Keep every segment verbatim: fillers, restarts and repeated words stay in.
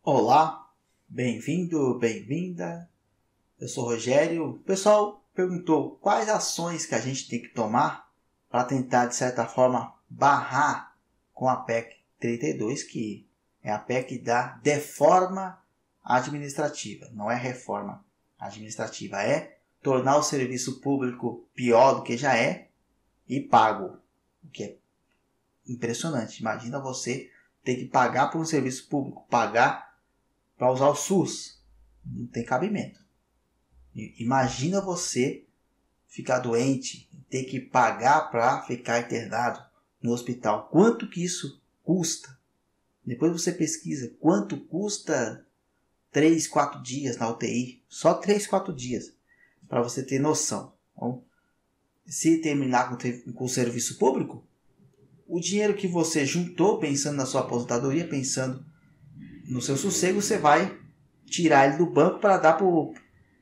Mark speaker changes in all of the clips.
Speaker 1: Olá, bem-vindo, bem-vinda. Eu sou o Rogério. O pessoal perguntou quais ações que a gente tem que tomar para tentar, de certa forma, barrar com a P E C trinta e dois, que é a P E C da deforma administrativa, não é reforma administrativa, é tornar o serviço público pior do que já é e pago, o que é impressionante. Imagina você ter que pagar por um serviço público, pagar para usar o SUS, não tem cabimento. Imagina você ficar doente e ter que pagar para ficar internado no hospital. Quanto que isso custa? Depois você pesquisa quanto custa três, quatro dias na U T I. Só três, quatro dias, para você ter noção. Então, se terminar com, com o serviço público, o dinheiro que você juntou pensando na sua aposentadoria, pensando no seu sossego, você vai tirar ele do banco para dar para o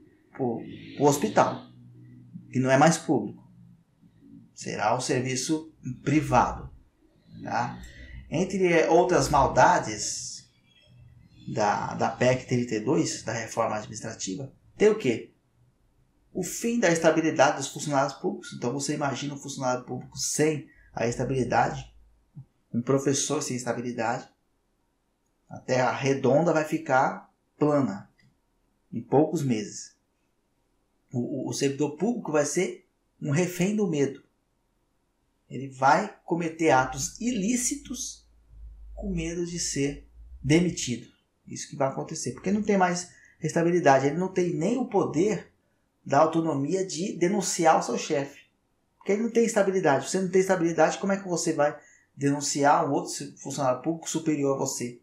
Speaker 1: hospital, que não é mais público. Será um serviço privado. Tá? Entre outras maldades da, da P E C trinta e dois, da reforma administrativa, tem o quê? O fim da estabilidade dos funcionários públicos. Então você imagina um funcionário público sem a estabilidade, um professor sem estabilidade, a terra redonda vai ficar plana em poucos meses. O, o, o servidor público vai ser um refém do medo. Ele vai cometer atos ilícitos com medo de ser demitido. Isso que vai acontecer, porque não tem mais estabilidade. Ele não tem nem o poder da autonomia de denunciar o seu chefe, porque ele não tem estabilidade. Você não tem estabilidade, como é que você vai denunciar um outro funcionário público superior a você?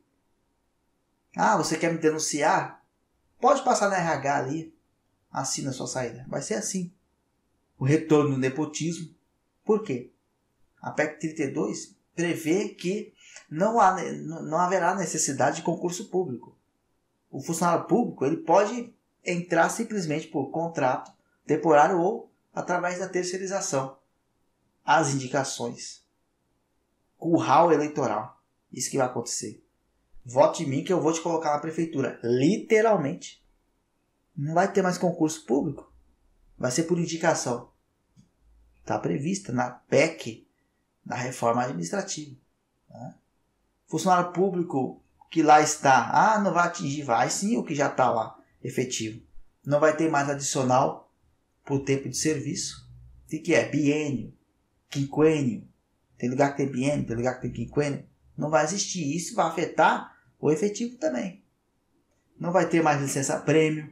Speaker 1: Ah, você quer me denunciar? Pode passar na R H ali, assina a sua saída. Vai ser assim. O retorno do nepotismo. Por quê? A P E C trinta e dois prevê que não, há, não haverá necessidade de concurso público. O funcionário público ele pode entrar simplesmente por contrato temporário ou através da terceirização. As indicações. Curral eleitoral. Isso que vai acontecer. Vote em mim que eu vou te colocar na prefeitura. Literalmente. Não vai ter mais concurso público. Vai ser por indicação. Está prevista na P E C da reforma administrativa. Tá? Funcionário público que lá está. Ah, não vai atingir. Vai sim o que já está lá. Efetivo. Não vai ter mais adicional por tempo de serviço. O que é? Biênio. Quinquênio. Tem lugar que tem biênio. Tem lugar que tem quinquênio. Não vai existir. Isso vai afetar o efetivo também. Não vai ter mais licença-prêmio.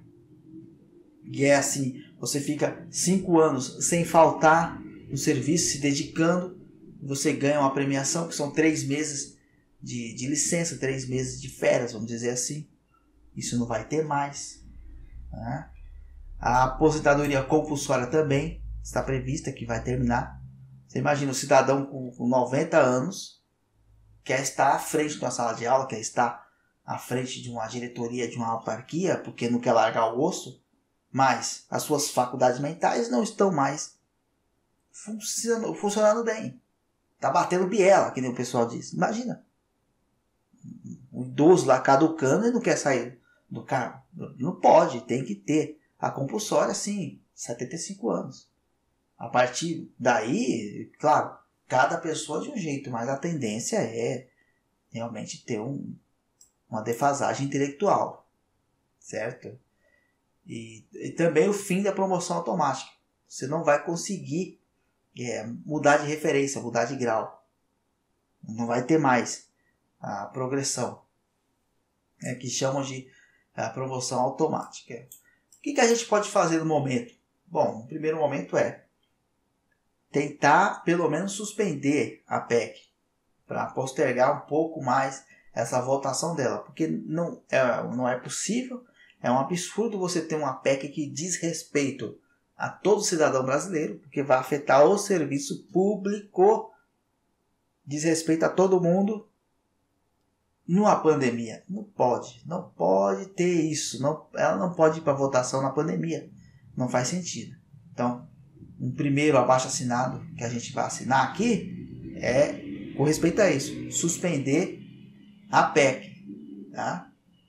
Speaker 1: E é assim, você fica cinco anos sem faltar no serviço, se dedicando. Você ganha uma premiação, que são três meses de, de licença, três meses de férias, vamos dizer assim. Isso não vai ter mais. Né? A aposentadoria compulsória também está prevista, que vai terminar. Você imagina um cidadão com, com noventa anos, quer estar à frente de uma sala de aula, quer estar à frente de uma diretoria, de uma autarquia, porque não quer largar o osso, mas as suas faculdades mentais não estão mais funcionando, funcionando bem. Está batendo biela, que nem o pessoal diz. Imagina. Um idoso lá caducando e não quer sair do cargo. Não pode, tem que ter a compulsória, sim, setenta e cinco anos. A partir daí, claro, cada pessoa de um jeito, mas a tendência é realmente ter um, uma defasagem intelectual, certo? E, e também o fim da promoção automática. Você não vai conseguir é, mudar de referência, mudar de grau. Não vai ter mais a progressão, é, que chamam de a promoção automática. O que, que a gente pode fazer no momento? Bom, no primeiro momento é tentar pelo menos suspender a P E C para postergar um pouco mais essa votação dela, porque não é, não é possível, é um absurdo você ter uma P E C que diz respeito a todo cidadão brasileiro, porque vai afetar o serviço público, diz respeito a todo mundo numa pandemia. Não pode, não pode ter isso, não, ela não pode ir para votação na pandemia, não faz sentido. Então, um primeiro abaixo-assinado que a gente vai assinar aqui é com respeito a isso, suspender a P E C. Tá?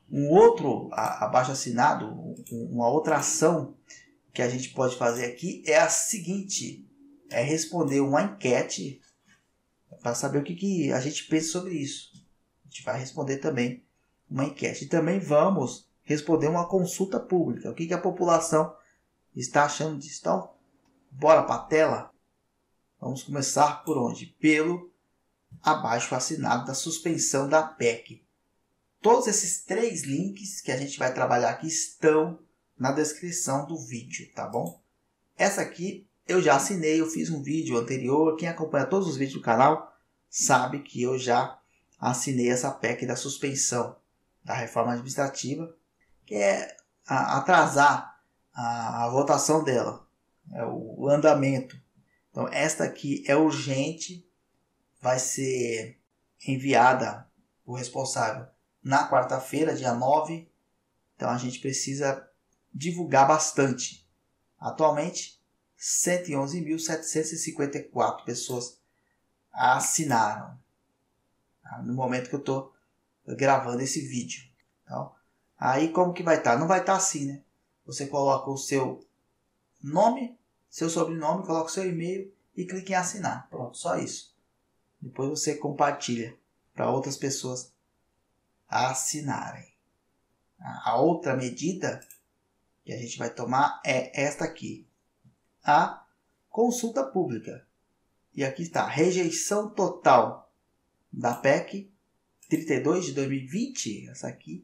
Speaker 1: Um outro abaixo assinado, uma outra ação que a gente pode fazer aqui é a seguinte, é responder uma enquete para saber o que, que a gente pensa sobre isso. A gente vai responder também uma enquete. E também vamos responder uma consulta pública. O que, que a população está achando disso? Então, bora para a tela? Vamos começar por onde? Pelo abaixo assinado da suspensão da P E C. Todos esses três links que a gente vai trabalhar aqui estão na descrição do vídeo, tá bom? Essa aqui eu já assinei, eu fiz um vídeo anterior. Quem acompanha todos os vídeos do canal sabe que eu já assinei essa P E C da suspensão da reforma administrativa, que é atrasar a, a votação dela, é o, o andamento. Então esta aqui é urgente, vai ser enviada o responsável na quarta-feira, dia nove. Então a gente precisa divulgar bastante. Atualmente, cento e onze mil setecentos e cinquenta e quatro pessoas assinaram no momento que eu estou gravando esse vídeo. Então, aí como que vai estar? Não vai estar assim, né? Você coloca o seu nome, seu sobrenome, coloca o seu e-mail e clica em assinar. Pronto, só isso. Depois você compartilha para outras pessoas assinarem. A outra medida que a gente vai tomar é esta aqui. A consulta pública. E aqui está, rejeição total da P E C trinta e dois de dois mil e vinte. Essa aqui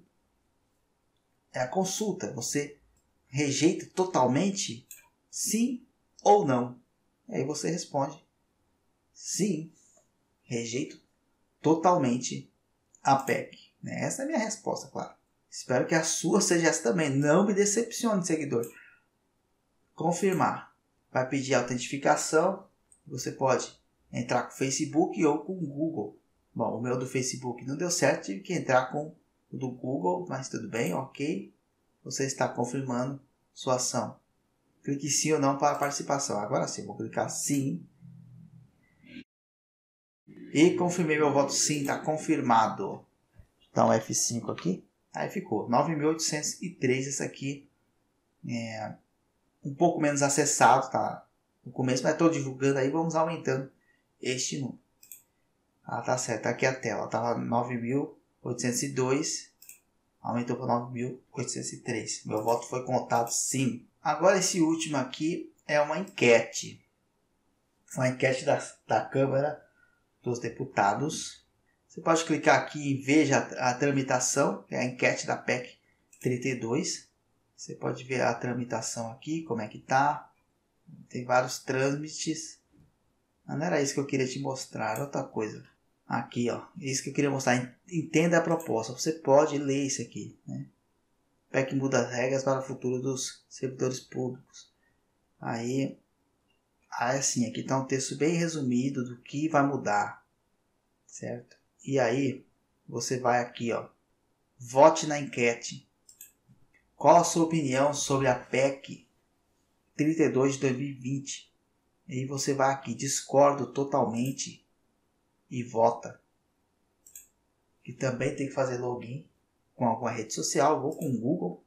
Speaker 1: é a consulta. Você rejeita totalmente, sim ou não? E aí você responde, sim, rejeito totalmente a P E C. Essa é a minha resposta, claro. Espero que a sua seja essa também. Não me decepcione, seguidor. Confirmar. Vai pedir autentificação. Você pode entrar com o Facebook ou com o Google. Bom, o meu do Facebook não deu certo. Tive que entrar com o do Google, mas tudo bem, ok. Você está confirmando sua ação. Clique sim ou não para a participação. Agora sim, vou clicar sim. E confirmei meu voto sim, está confirmado. Então F cinco aqui. Aí ficou nove mil oitocentos e três. Esse aqui é um pouco menos acessado, tá? No começo, mas estou divulgando aí, vamos aumentando este número. Ah, tá certo. Aqui a tela. Estava nove mil oitocentos e dois. Aumentou para nove mil oitocentos e três. Meu voto foi contado sim. Agora esse último aqui é uma enquete. Uma enquete da, da Câmara dos Deputados. Você pode clicar aqui e veja a, a tramitação, que é a enquete da P E C trinta e dois. Você pode ver a tramitação aqui, como é que tá. Tem vários trâmites. Mas não era isso que eu queria te mostrar, outra coisa. Aqui, ó, isso que eu queria mostrar. Entenda a proposta. Você pode ler isso aqui, né? P E C muda as regras para o futuro dos servidores públicos. Aí, aí assim, aqui está um texto bem resumido do que vai mudar, certo? E aí, você vai aqui, ó, vote na enquete. Qual a sua opinião sobre a P E C trinta e dois de dois mil e vinte? E aí você vai aqui, discordo totalmente e vota. E também tem que fazer login com alguma rede social ou com o Google.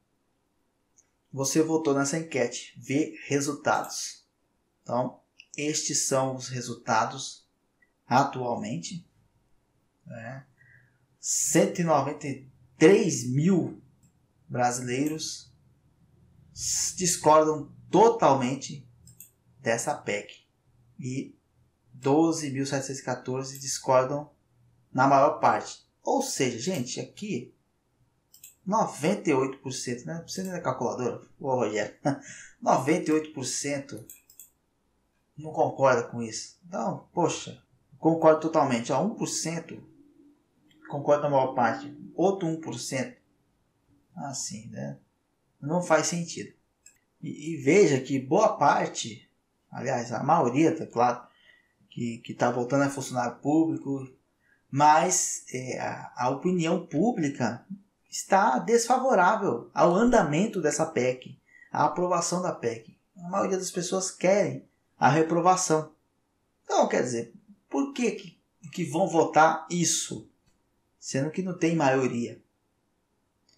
Speaker 1: Você votou nessa enquete, vê resultados. Então, estes são os resultados atualmente. É. cento e noventa e três mil brasileiros discordam totalmente dessa P E C e doze mil setecentos e quatorze discordam na maior parte. Ou seja, gente, aqui noventa e oito por cento, né? Você não é calculadora? Ô, Rogério, noventa e oito por cento não concorda com isso. Então, poxa, concordo totalmente. Ó, um por cento concorda na maior parte, outro um por cento assim, né? Não faz sentido. E, e veja que boa parte, aliás, a maioria, tá claro, que está voltando a funcionário público, mas é, a, a opinião pública está desfavorável ao andamento dessa P E C, à aprovação da P E C. A maioria das pessoas querem a reprovação. Então, quer dizer, por que, que, que vão votar isso, sendo que não tem maioria?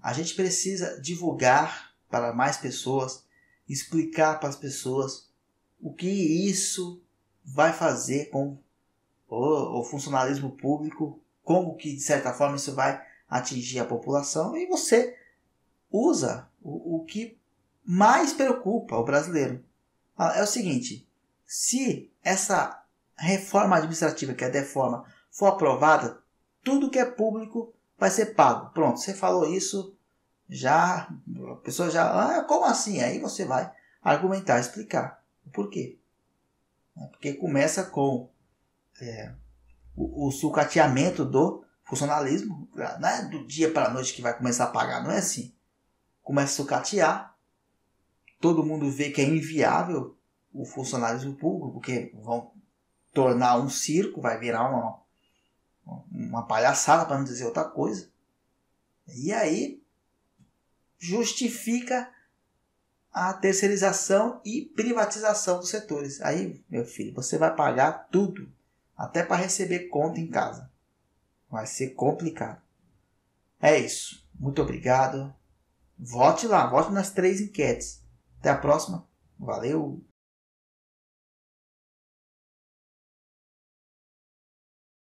Speaker 1: A gente precisa divulgar para mais pessoas, explicar para as pessoas o que isso vai fazer com o, o funcionalismo público, como que de certa forma isso vai atingir a população, e você usa o, o que mais preocupa o brasileiro. É o seguinte, se essa reforma administrativa, que é a DEFORMA, for aprovada, tudo que é público vai ser pago. Pronto, você falou isso, já a pessoa já, ah, como assim? Aí você vai argumentar, explicar o porquê. Porque começa com é, o, o sucateamento do funcionalismo, não é do dia para a noite que vai começar a pagar, não é assim. Começa a sucatear, todo mundo vê que é inviável o funcionalismo público, porque vão tornar um circo, vai virar uma, uma palhaçada, para não dizer outra coisa. E aí justifica a terceirização e privatização dos setores. Aí, meu filho, você vai pagar tudo, até para receber conta em casa. Vai ser complicado. É isso. Muito obrigado. Vote lá, vote nas três enquetes. Até a próxima. Valeu!